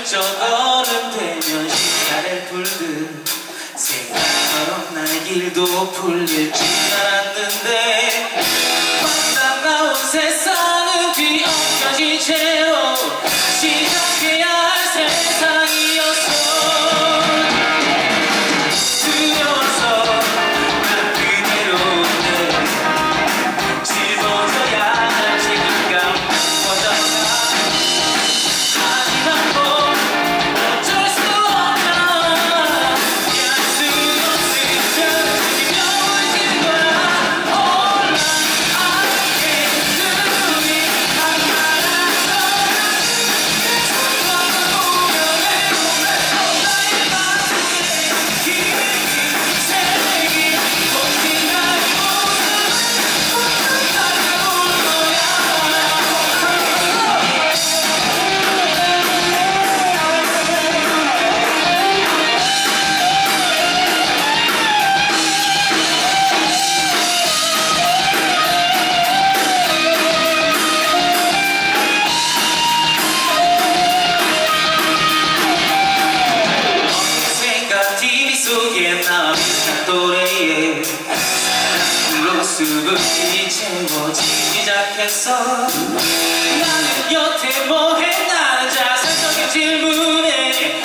슬쩍 어른되면 시간을 풀듯 생각처럼 나의 길도 풀릴 줄 알았는데 막상 나온 세상은 뒤엉켜진 채로 시작해야 할 세상이었어. 두려워서 난 그대로인데 짊어져야 할 책임감 퍼져가. 하지만 뭐 어쩔 수 없잖아. 피할 수 없으면 두려워질 거야. All I can do is 한 말아서 손만 보면 내 나의 마음에 깊이 새긴 언젠가의 모습을 찾아올 거야. 언젠가 TV 속에 나와 비슷한 또래의 모습은 채워지기 시작했어. 나는 여태 뭐해? 나는 자살적인 질문에